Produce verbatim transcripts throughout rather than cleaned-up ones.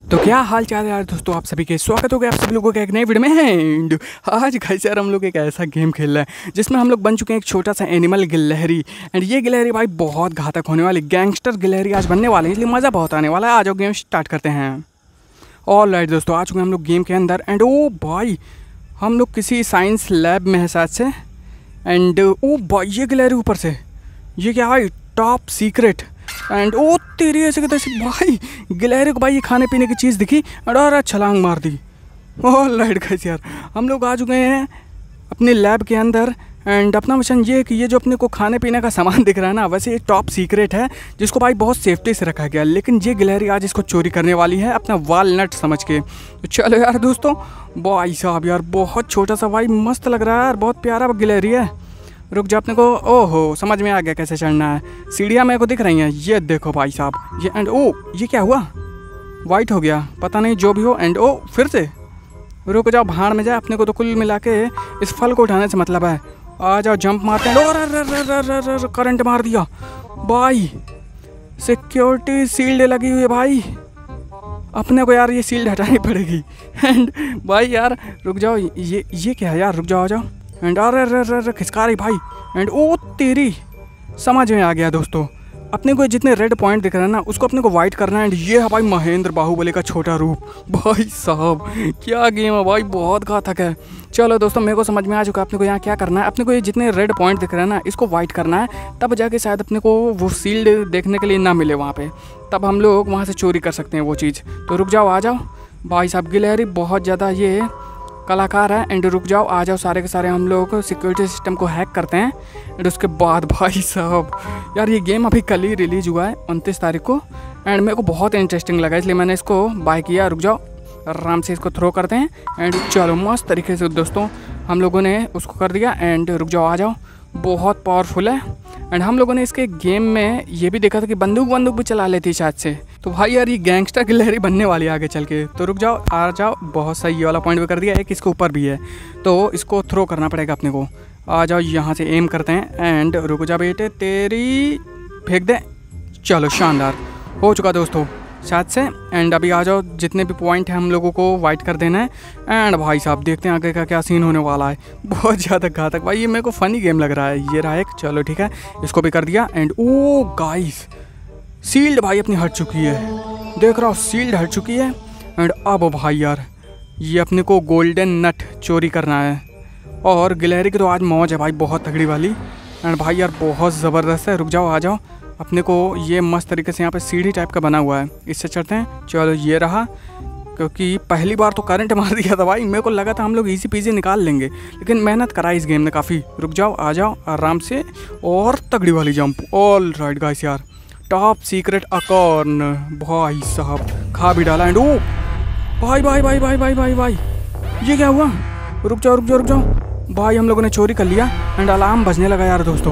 तो क्या हाल चाल है यार दोस्तों, आप सभी के स्वागत हो गया आप सभी लोगों के एक नए वीडियो में। एंड आज गाइस यार हम लोग एक ऐसा गेम खेल रहे हैं जिसमें हम लोग बन चुके हैं एक छोटा सा एनिमल गिलहरी। एंड ये गिलहरी भाई बहुत घातक होने वाली गैंगस्टर गिलहरी आज बनने वाले हैं, इसलिए मज़ा बहुत आने वाला है। आ जाओ गेम स्टार्ट करते हैं। ऑल राइट दोस्तों, आ चुके हैं हम लोग गेम के अंदर। एंड ओ भाई हम लोग किसी साइंस लैब में है शायद से। एंड ओ भाई ये गिलहरी ऊपर से, ये क्या है, टॉप सीक्रेट। एंड ओ तेरी ऐसे के तैसे भाई गिलहरी को भाई ये खाने पीने की चीज़ दिखी और छलांग मार दी। ऑल राइट गाइस यार हम लोग आ चुके हैं अपने लैब के अंदर। एंड अपना मिशन ये है कि ये जो अपने को खाने पीने का सामान दिख रहा है ना, वैसे ये टॉप सीक्रेट है जिसको भाई बहुत सेफ्टी से रखा गया, लेकिन ये गिलहरी आज इसको चोरी करने वाली है अपना वालनट समझ के। तो चलो यार दोस्तों, भाई साहब यार बहुत छोटा सा भाई मस्त लग रहा है यार, बहुत प्यारा गिलहरी है। रुक जा अपने को, ओहो समझ में आ गया कैसे चढ़ना है। सीढ़ियाँ मेरे को दिख रही हैं, ये देखो भाई साहब ये। एंड ओ ये क्या हुआ, वाइट हो गया, पता नहीं जो भी हो। एंड ओ फिर से रुक जाओ, भाड़ में जाए, अपने को तो कुल मिला के इस फल को उठाने से मतलब है। आ जाओ जंप मारते हैं। और करंट मार दिया भाई, सिक्योरिटी शील्ड लगी हुई है भाई, अपने को यार ये शील्ड हटानी पड़ेगी। एंड भाई यार रुक जाओ, ये ये क्या है यार, रुक जाओ आ जाओ। एंड अरे अरे अरे खिसका रही भाई। एंड ओ तेरी समझ में आ गया दोस्तों, अपने को जितने रेड पॉइंट दिख रहे हैं ना उसको अपने को वाइट करना है। एंड ये है भाई महेंद्र बाहुबली का छोटा रूप। भाई साहब क्या गेम है भाई, बहुत घातक है। चलो दोस्तों मेरे को समझ में आ चुका है अपने को यहाँ क्या करना है। अपने को ये जितने रेड पॉइंट दिख रहे हैं ना इसको वाइट करना है, तब जाके शायद अपने को वो शील्ड देखने के लिए ना मिले वहाँ पे, तब हम लोग वहाँ से चोरी कर सकते हैं वो चीज़। तो रुक जाओ आ जाओ भाई साहब, गिलहरी बहुत ज़्यादा ये कलाकार है। एंड रुक जाओ आ जाओ, सारे के सारे हम लोग सिक्योरिटी सिस्टम को हैक करते हैं। एंड उसके बाद भाई साहब यार ये गेम अभी कल ही रिलीज़ हुआ है उनतीस तारीख को। एंड मेरे को बहुत इंटरेस्टिंग लगा इसलिए मैंने इसको बाय किया। रुक जाओ आराम से इसको थ्रो करते हैं। एंड चलो मस्त तरीके से दोस्तों हम लोगों ने उसको कर दिया। एंड रुक जाओ आ जाओ, बहुत पावरफुल है। एंड हम लोगों ने इसके गेम में ये भी देखा था कि बंदूक बंदूक भी चला लेती शायद से। तो भाई यार ये गैंगस्टर गिलहरी बनने वाली है आगे चल के। तो रुक जाओ आ जाओ, बहुत सही ये वाला पॉइंट भी कर दिया, एक इसके ऊपर भी है तो इसको थ्रो करना पड़ेगा अपने को। आ जाओ यहाँ से एम करते हैं। एंड रुक जा बेटे तेरी, फेंक दे। चलो शानदार हो चुका दोस्तों शायद से। एंड अभी आ जाओ, जितने भी पॉइंट हैं हम लोगों को वाइट कर देना है। एंड भाई साहब देखते हैं आगे का क्या सीन होने वाला है। बहुत ज़्यादा घातक भाई, ये मेरे को फ़नी गेम लग रहा है। ये रहा एक, चलो ठीक है इसको भी कर दिया। एंड ओ गाइस शील्ड भाई अपनी हट चुकी है, देख रहा हूँ शील्ड हट चुकी है। एंड अब भाई यार ये अपने को गोल्डन नट चोरी करना है। और गिलहरी की तो आज मौज है भाई बहुत तगड़ी वाली। एंड भाई यार बहुत ज़बरदस्त है। रुक जाओ आ जाओ, अपने को ये मस्त तरीके से यहाँ पे सीढ़ी टाइप का बना हुआ है, इससे चढ़ते हैं। चलो ये रहा, क्योंकि पहली बार तो करंट मार दिया था भाई, मेरे को लगा था हम लोग इजी पीजी निकाल लेंगे, लेकिन मेहनत करा इस गेम ने काफ़ी। रुक जाओ आ जाओ आराम से, और तगड़ी वाली जंप। ऑल राइट गाइस यार टॉप सीक्रेट अकॉर्न भाई साहब खा भी डाला। एंड ओ भाई भाई भाई भाई भाई भाई भाई ये क्या हुआ, रुक जाओ रुक जाओ रुक जाओ भाई, हम लोगों ने चोरी कर लिया। एंड अलार्म बजने लगा यार दोस्तों,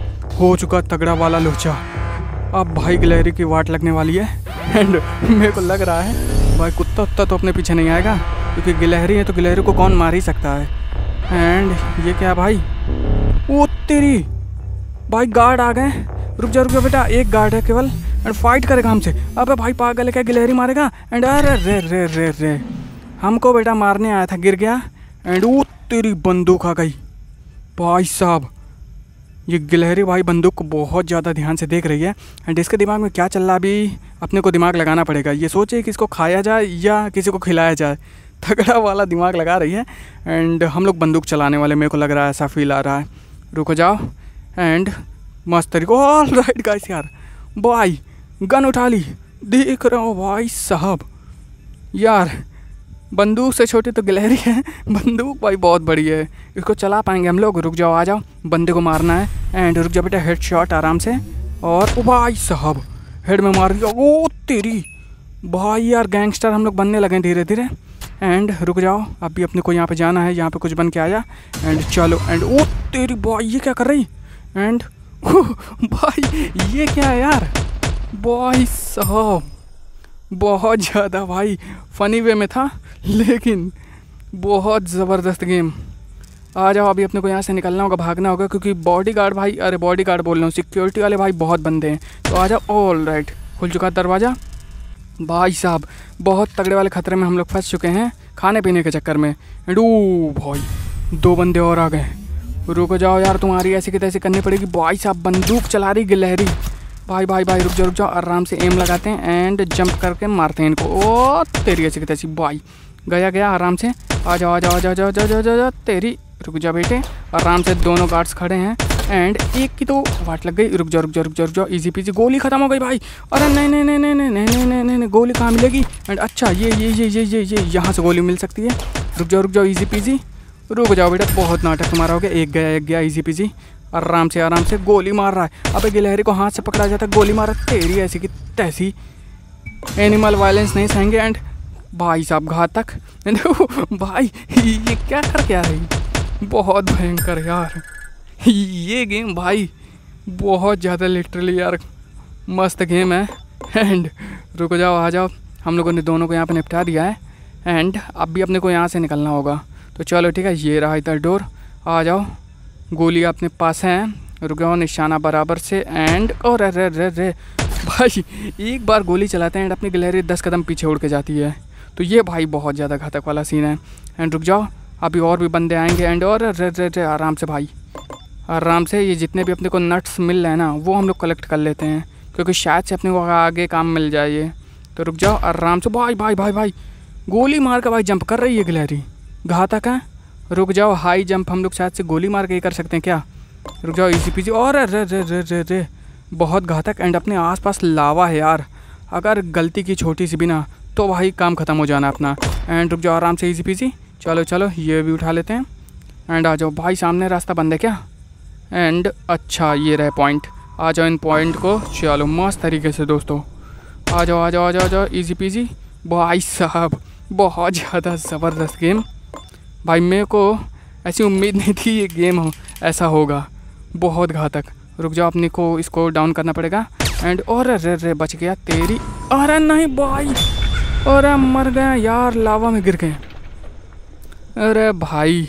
हो चुका तगड़ा वाला लोचा। अब भाई गिलहरी की वाट लगने वाली है। एंड मेरे को लग रहा है भाई कुत्ता उत्ता तो अपने पीछे नहीं आएगा, क्योंकि गिलहरी है तो गिलहरी को कौन मार ही सकता है। एंड ये क्या भाई, ओ तेरी भाई गार्ड आ गए। रुक जा रुक जा बेटा, एक गार्ड है केवल। एंड फाइट करेगा हमसे। अबे भाई पागल है क्या, गिलहरी मारेगा। एंड अरे रे रे रे रे हमको बेटा मारने आया था, गिर गया। एंड ओ तेरी बंदूक आ गई भाई साहब। ये गिलहरी भाई बंदूक को बहुत ज़्यादा ध्यान से देख रही है। एंड इसके दिमाग में क्या चल रहा अभी अपने को दिमाग लगाना पड़ेगा। ये सोचे कि इसको खाया जाए या किसी को खिलाया जाए, तगड़ा वाला दिमाग लगा रही है। एंड हम लोग बंदूक चलाने वाले, मेरे को लग रहा है ऐसा फील आ रहा है। रुको जाओ एंड मस्त तरीको। ऑल राइट गाइस यार भाई गन उठा ली, देख रहा हो भाई साहब। यार बंदूक से छोटी तो गिलहरी है, बंदूक भाई बहुत बड़ी है, इसको चला पाएंगे हम लोग। रुक जाओ आ जाओ, बंदे को मारना है। एंड रुक जाओ बेटा, हेड शॉट आराम से। और ओ भाई साहब हेड में मार दिया। ओ तेरी भाई यार गैंगस्टर हम लोग बनने लगे धीरे धीरे। एंड रुक जाओ अभी अपने को यहाँ पे जाना है, यहाँ पे कुछ बन के आया। एंड चलो। एंड ओ तेरी भाई ये क्या कर रही। एंड भाई ये क्या है यार, भाई साहब बहुत ज़्यादा भाई फ़नी वे में था, लेकिन बहुत ज़बरदस्त गेम। आ जाओ अभी अपने को यहाँ से निकलना होगा, भागना होगा, क्योंकि बॉडीगार्ड भाई, अरे बॉडीगार्ड बोल रहा हूँ, सिक्योरिटी वाले भाई बहुत बंदे हैं। तो आ जाओ। ऑल राइट खुल चुका दरवाज़ा। भाई साहब बहुत तगड़े वाले खतरे में हम लोग फंस चुके हैं खाने पीने के चक्कर में। एंड ओ भाई दो बंदे और आ गए। रुको जाओ यार, तुम्हारी ऐसी की तैसी करनी पड़ेगी। भाई साहब बंदूक चला रही गिलहरी। भाई भाई भाई रुक जाओ रुक जाओ, आराम से एम लगाते हैं एंड जंप करके मारते हैं इनको। ओ तेरी ऐसी की तैसी। भाई गया गया आराम से। आ जाओ आ जाओ आ जाओ जाओ जाओ जाओ जाओ तेरी। रुक जा बेटे, आराम से दोनों गार्ड्स खड़े हैं एंड एक की तो वाट लग गई। रुक जाओ रुक जाओ रुक जाओ रुक जाओ, इजी पीजी। गोली खत्म हो गई भाई। अरे नहीं नहीं नहीं नहीं नहीं नहीं नहीं नहीं नहीं नहीं गोली कहाँ मिलेगी। एंड अच्छा ये ये ये ये ये ये यहाँ से गोली मिल सकती है। रुक जाओ रुक जाओ, इजी पीजी। रुक जाओ बेटा, बहुत नाटक तुम्हारा हो गया। एक गया एक गया, इजी पीजी। आराम से आराम से गोली मार रहा है। अबे गिलहरी को हाथ से पकड़ा जाता, गोली मारा तेरी ऐसी की तैसी। एनिमल वायलेंस नहीं सहेंगे। एंड भाई साहब घातक। भाई ये क्या कर क्या रही, बहुत भयंकर यार ये गेम भाई, बहुत ज़्यादा लिटरली यार मस्त गेम है। एंड रुको जाओ आ जाओ, हम लोगों ने दोनों को यहाँ पे निपटा दिया है एंड अब भी अपने को यहाँ से निकलना होगा। तो चलो ठीक है, ये रहा इधर डोर। आ जाओ, गोली अपने पास हैं। रुक जाओ, निशाना बराबर से। एंड और रे रे रे भाई एक बार गोली चलाते हैं एंड अपनी गिलहरी दस कदम पीछे उड़ के जाती है। तो ये भाई बहुत ज़्यादा घातक वाला सीन है। एंड रुक जाओ, अभी और भी बंदे आएंगे। एंड और रे रे रे आराम से भाई, आराम से। ये जितने भी अपने को नट्स मिल रहे हैं ना, वो हम लोग कलेक्ट कर लेते हैं क्योंकि शायद से अपने को आगे काम मिल जाए ये। तो रुक जाओ आराम से। भाई भाई भाई भाई गोली मार कर भाई जंप कर रही है गिलहरी, घातक है। रुक जाओ, हाई जंप हम लोग शायद से गोली मार के ही कर सकते हैं क्या। रुक जाओ, इजी पीजी। और रे रे रे रे रे बहुत घातक। एंड अपने आसपास लावा है यार, अगर गलती की छोटी सी भी ना तो भाई काम ख़त्म हो जाना अपना। एंड रुक जाओ आराम से, इजी पीजी। चलो चलो ये भी उठा लेते हैं। एंड आ जाओ भाई, सामने रास्ता बंद है क्या। एंड अच्छा ये रहे पॉइंट, आ जाओ इन पॉइंट को। चलो मस्त तरीके से दोस्तों, आ जाओ आ जाओ आ जाओ आ जाओ, इजी पीजी। भाई साहब बहुत ज़्यादा ज़बरदस्त गेम भाई, मेरे को ऐसी उम्मीद नहीं थी ये गेम हो ऐसा होगा, बहुत घातक। रुक जाओ, अपने को इसको डाउन करना पड़ेगा। एंड और रे रे बच गया तेरी। अरे नहीं भाई, अरे मर गया यार, लावा में गिर गए। अरे भाई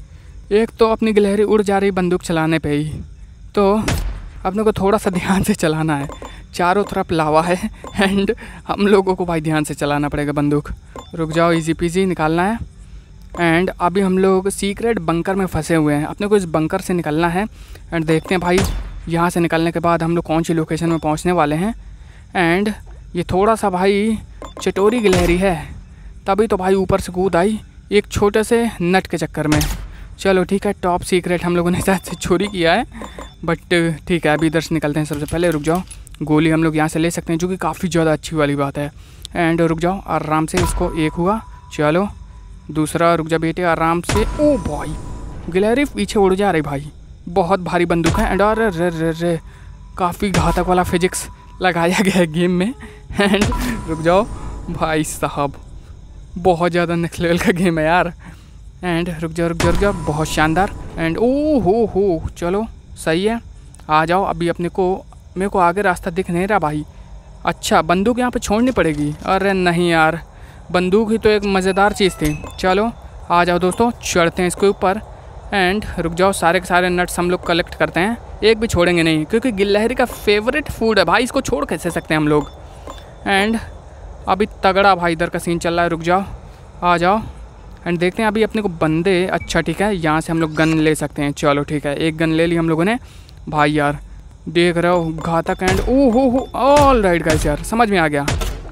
एक तो अपनी गिलहरी उड़ जा रही बंदूक चलाने पे ही, तो अपने को थोड़ा सा ध्यान से चलाना है। चारों तरफ लावा है एंड हम लोगों को भाई ध्यान से चलाना पड़ेगा बंदूक। रुक जाओ, इजी पीजी निकालना है। एंड अभी हम लोग सीक्रेट बंकर में फंसे हुए हैं, अपने को इस बंकर से निकलना है। एंड देखते हैं भाई यहाँ से निकलने के बाद हम लोग कौन सी लोकेशन में पहुँचने वाले हैं। एंड ये थोड़ा सा भाई चटोरी गिलहरी है, तभी तो भाई ऊपर से कूद आई एक छोटे से नट के चक्कर में। चलो ठीक है, टॉप सीक्रेट हम लोगों ने शायद से चोरी किया है, बट ठीक है अभी इधर से निकलते हैं। सबसे पहले रुक जाओ, गोली हम लोग यहाँ से ले सकते हैं जो कि काफ़ी ज़्यादा अच्छी वाली बात है। एंड रुक जाओ आराम से, इसको एक हुआ। चलो दूसरा, रुक जा बेटे आराम से। ओ भाई गिलहरी पीछे उड़ जा रही भाई, बहुत भारी बंदूक है। एंड और रे रे रे काफ़ी घातक वाला फिजिक्स लगाया गया है गेम में। एंड रुक जाओ भाई साहब, बहुत ज़्यादा नेक्स्ट लेवल का गेम है यार। एंड रुक जाओ रुक जाओ रुक जाओ, बहुत शानदार। एंड ओ हो हो चलो सही है, आ जाओ। अभी अपने को, मेरे को आगे रास्ता दिख नहीं रहा भाई। अच्छा बंदूक यहाँ पे छोड़नी पड़ेगी। अरे नहीं यार, बंदूक ही तो एक मज़ेदार चीज़ थी। चलो आ जाओ दोस्तों, चढ़ते हैं इसके ऊपर। एंड रुक जाओ, सारे के सारे नट्स हम लोग कलेक्ट करते हैं, एक भी छोड़ेंगे नहीं क्योंकि गिलहरी का फेवरेट फूड है भाई, इसको छोड़ कैसे सकते हैं हम लोग। एंड अभी तगड़ा भाई इधर का सीन चल रहा है। रुक जाओ आ जाओ एंड देखते हैं अभी अपने को बंदे। अच्छा ठीक है, यहाँ से हम लोग गन ले सकते हैं। चलो ठीक है, एक गन ले ली हम लोगों ने भाई यार, देख रहे हो घातक। एंड ओ हो हो ऑल राइट गाइस यार, समझ में आ गया।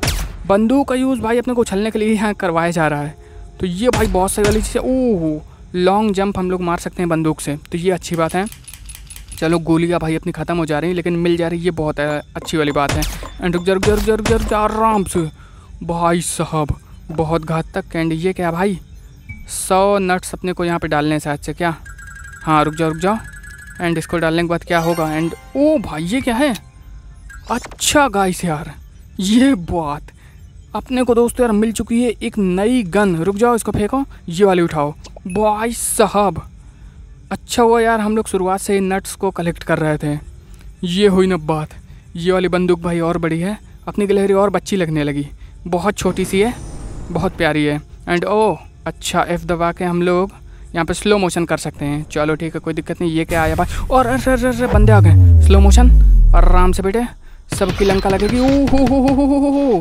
बंदूक का यूज़ भाई अपने को उछलने के लिए यहाँ करवाया जा रहा है, तो ये भाई बहुत सही वाली चीज़ है। ओह लॉन्ग जंप हम लोग मार सकते हैं बंदूक से, तो ये अच्छी बात है। चलो गोलियाँ भाई अपनी ख़त्म हो जा रही हैं लेकिन मिल जा रही, ये बहुत अच्छी वाली बात है। एंड रुक जा रुक जा रुक जा रुक जा रुक जा आराम से भाई साहब, बहुत घातक। एंड ये क्या भाई, सौ नट्स अपने को यहाँ पे डालने हैं शायद से क्या। हाँ रुक जाओ रुक जाओ, एंड इसको डालने के बाद क्या होगा। एंड ओ भाई ये क्या है। अच्छा गाइस यार, ये बात अपने को दोस्तों यार मिल चुकी है एक नई गन। रुक जाओ, इसको फेंको, ये वाली उठाओ भाई साहब। अच्छा हुआ यार हम लोग शुरुआत से ही नट्स को कलेक्ट कर रहे थे, ये हुई ना बात। ये वाली बंदूक भाई और बड़ी है, अपनी गिलहरी और बच्ची लगने लगी, बहुत छोटी सी है, बहुत प्यारी है। एंड ओ अच्छा, एफ दबा के हम लोग यहाँ पे स्लो मोशन कर सकते हैं। चलो ठीक है, कोई दिक्कत नहीं। ये क्या आया भाई, और अरे अरे अरे बंदे आ गए। स्लो मोशन आराम से बेटे, सबकी लंका लगेगी। ओ हो हो हो हो हो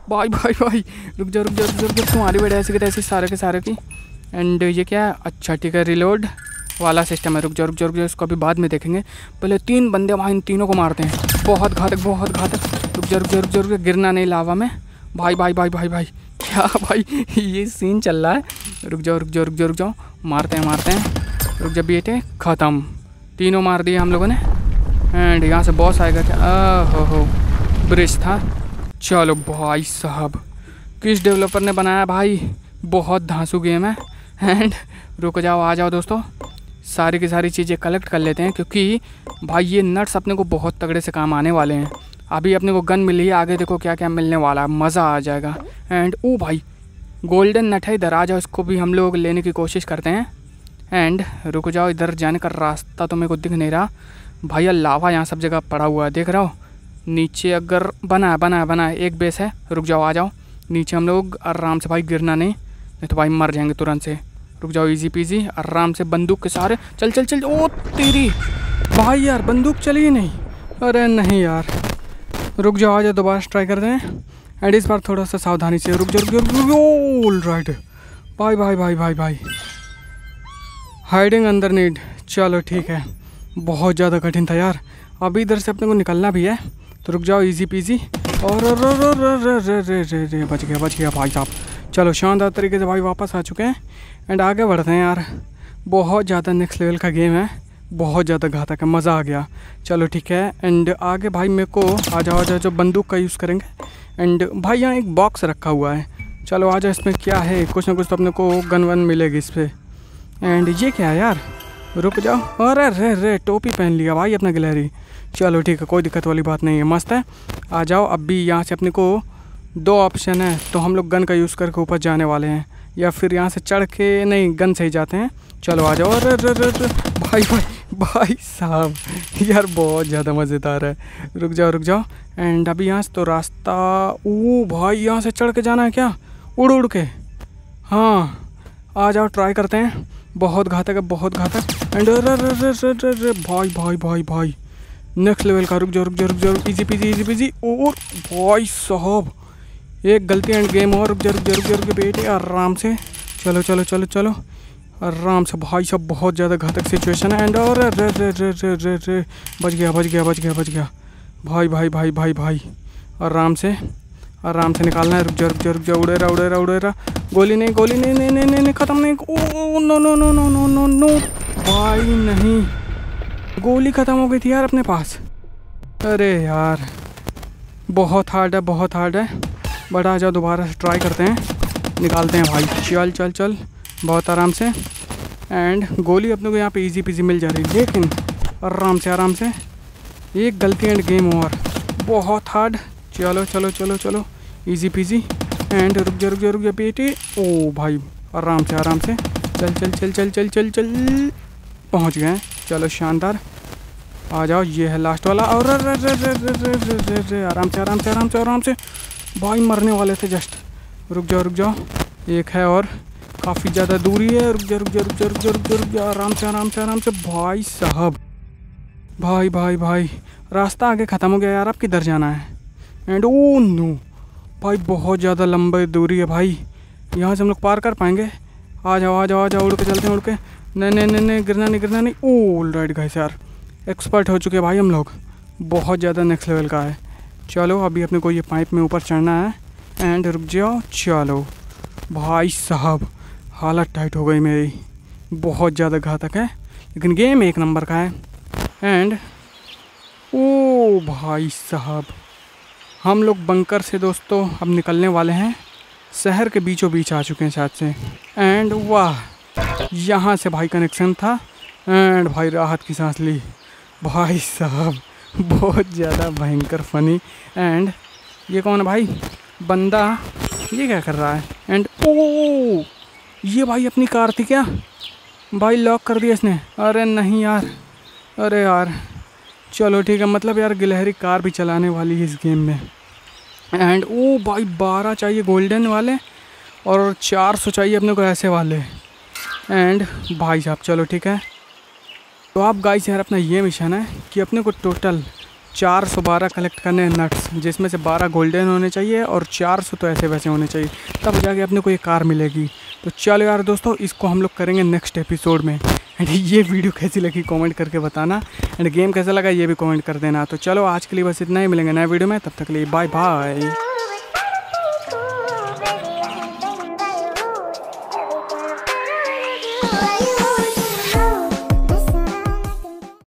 भाई भाई भाई रुक जा रुक जा रुक जा रुक जा, तुम्हारी वजह ऐसे के तैसे सारे के सारे की। एंड ये क्या है, अच्छा ठीक है रिलोड वाला सिस्टम है। रुक जा रुक जा रुक जा, इसको अभी बाद में देखेंगे। पहले तीन बंदे वहाँ इन तीनों को मारते हैं। बहुत घातक बहुत घातक। रुक जा रुक जा रुक जा रुक जा, गिरना नहीं लावा में। भाई भाई भाई भाई भाई क्या भाई ये सीन चल रहा है। रुक जाओ रुक जाओ रुक जाओ रुक जाओ, मारते हैं मारते हैं। रुक जा बेटे, ख़त्म। तीनों मार दिए हम लोगों ने। एंड यहाँ से बॉस आएगा क्या? हो हो ब्रिज था। चलो भाई साहब, किस डेवलपर ने बनाया भाई, बहुत धांसू गेम है। एंड रुक जाओ, आ जाओ दोस्तों, सारी की सारी चीज़ें कलेक्ट कर लेते हैं, क्योंकि भाई ये नट्स अपने को बहुत तगड़े से काम आने वाले हैं। अभी अपने को गन मिली है, आगे देखो क्या क्या मिलने वाला है, मज़ा आ जाएगा। एंड ओ भाई गोल्डन नट है, इधर आ जाओ, इसको भी हम लोग लेने की कोशिश करते हैं। एंड रुक जाओ, इधर जाने का रास्ता तो मेरे को दिख नहीं रहा भैया। लावा यहाँ सब जगह पड़ा हुआ है, देख रहा हो। नीचे अगर बना है बना है बना है एक बेस है। रुक जाओ, आ जाओ नीचे, हम लोग आराम से भाई, गिरना नहीं नहीं तो भाई मर जाएंगे तुरंत से। रुक जाओ, इजी पीजी आराम से, बंदूक के सारे। चल चल चल। ओ तेरी भाई यार, बंदूक चली ही नहीं। अरे नहीं यार, रुक जाओ, आ जाओ, दोबारा ट्राई करते हैं। एंड इस बार थोड़ा सा सावधानी से। रुक जाओ रुक जाओ, ऑल राइट। भाई भाई भाई भाई भाई, हाइडिंग अंदर नीड। चलो ठीक है, बहुत ज़्यादा कठिन था यार। अभी इधर से अपने को निकलना भी है, तो रुक जाओ, इजी पीजी। और रे रे रे रे बच गया बच गया भाई साहब। चलो शानदार तरीके से भाई वापस आ चुके हैं। एंड आगे बढ़ते हैं यार, बहुत ज़्यादा नेक्स्ट लेवल का गेम है, बहुत ज़्यादा घातक है, मज़ा आ गया। चलो ठीक है। एंड आगे भाई मेरे को आ जाओ आ जाओ, जो बंदूक का यूज़ करेंगे। एंड भाई यहाँ एक बॉक्स रखा हुआ है, चलो आ जाओ, इसमें क्या है, कुछ ना कुछ तो अपने को गन वन मिलेगी इस पर। एंड ये क्या है यार, रुक जाओ। अरे रे रे, टोपी पहन लिया भाई अपना गिलहरी। चलो ठीक है, कोई दिक्कत वाली बात नहीं है, मस्त है। आ जाओ, अभी यहाँ से अपने को दो ऑप्शन है, तो हम लोग गन का यूज़ करके ऊपर जाने वाले हैं, या फिर यहाँ से चढ़ के, नहीं गन से ही जाते हैं। चलो आ जाओ। अरे रे रे रे भाई भाई भाई साहब यार, बहुत ज़्यादा मज़ेदार है। रुक जाओ रुक जाओ। एंड अभी यहाँ से तो रास्ता, ओ भाई यहाँ से चढ़ के जाना है क्या, उड़ उड़ के? हाँ आ जाओ, ट्राई करते हैं। बहुत घातक है बहुत घातक। एंड अरे रे रे रे रे भाई भाई भाई भाई, नेक्स्ट लेवल का। रुक जाओ रुक जाओ रुक जाओ, इजी पीजी इजी पीजी। और भाई साहब एक गलती एंड गेम और। रुक जाओ रुक जाओ रुक जाओ रुक जाओ बेटे, आराम से। चलो चलो चलो चलो आराम से भाई साहब, बहुत ज़्यादा घातक सिचुएशन है। एंड और रे रे रे रे रे रे बच गया बच गया बच गया बच गया भाई भाई भाई भाई भाई, आराम से आराम से निकालना है। रुक जाओ रुक जाओ रुक जाओ, उड़े रहा उड़े रहा उड़े रहा। गोली नहीं गोली नहीं नहीं नहीं नहीं, नहीं ख़त्म नहीं। Oh no no no no no no no भाई, नहीं, गोली ख़त्म हो गई थी यार अपने पास। अरे यार बहुत हार्ड है बहुत हार्ड है। बट आ जाओ, दोबारा से ट्राई करते हैं, निकालते हैं भाई। चल चल चल, बहुत आराम से। एंड गोली अपने को यहाँ पे इजी पीजी मिल जा रही, लेकिन आराम से आराम से। एक गलती एंड गेम ओवर, बहुत हार्ड। चलो चलो चलो चलो, इजी पीजी। एंड रुक जा रुक जा रुक जा बेटे। ओ भाई आराम से आराम से, चल चल चल चल चल चल चल, पहुँच गए। चलो शानदार, आ जाओ, ये है लास्ट वाला। और रे रे रे रे रे रे रे रे, आराम से आराम से आराम से आराम से भाई, मरने वाले थे जस्ट। रुक जाओ रुक जाओ, एक है और, काफ़ी ज़्यादा दूरी है। रुक जा रुक जा रुक जा रुक जा रुक जा रुक जा, आराम से आराम से आराम से भाई साहब। भाई भाई भाई, रास्ता आगे ख़त्म हो गया यार, अब किधर जाना है? एंड ओ नो भाई, बहुत ज़्यादा लंबी दूरी है भाई, यहाँ से हम लोग पार कर पाएंगे? आ जाओ आ जाओ आ जाओ, उड़ के चलते हैं उड़ के। नहीं नहीं नहीं नहीं, गिरना नहीं गिरना नहीं। ऑल राइट गाइस यार, एक्सपर्ट हो चुके हैं भाई हम लोग, बहुत ज़्यादा नेक्स्ट लेवल का है। चलो अभी अपने को ये पाइप में ऊपर चढ़ना है। एंड रुक जाओ, चलो भाई साहब, हालत टाइट हो गई मेरी, बहुत ज़्यादा घातक है, लेकिन गेम एक नंबर का है। एंड ओ भाई साहब, हम लोग बंकर से दोस्तों अब निकलने वाले हैं, शहर के बीचों बीच आ चुके हैं शायद से। एंड वाह, यहाँ से भाई कनेक्शन था। एंड भाई राहत की सांस ली भाई साहब, बहुत ज़्यादा भयंकर फनी। एंड ये कौन है भाई, बंदा ये क्या कर रहा है? एंड ओ ये भाई अपनी कार थी क्या भाई, लॉक कर दिया इसने। अरे नहीं यार, अरे यार चलो ठीक है, मतलब यार गिलहरी कार भी चलाने वाली है इस गेम में। एंड ओ भाई बारह चाहिए गोल्डन वाले, और चार सौ चाहिए अपने को ऐसे वाले। एंड भाई साहब चलो ठीक है, तो आप गाइस यार अपना ये मिशन है कि अपने को टोटल चार सौ बारह कलेक्ट करने हैं नट्स, जिसमें से बारह गोल्डन होने चाहिए और चार सौ तो ऐसे वैसे होने चाहिए, तब जाके अपने को ये कार मिलेगी। तो चलो यार दोस्तों, इसको हम लोग करेंगे नेक्स्ट एपिसोड में। एंड ये वीडियो कैसी लगी कमेंट करके बताना, एंड गेम कैसा लगा ये भी कमेंट कर देना। तो चलो आज के लिए बस इतना ही, मिलेंगे नए वीडियो में, तब तक के लिए बाय बाय। you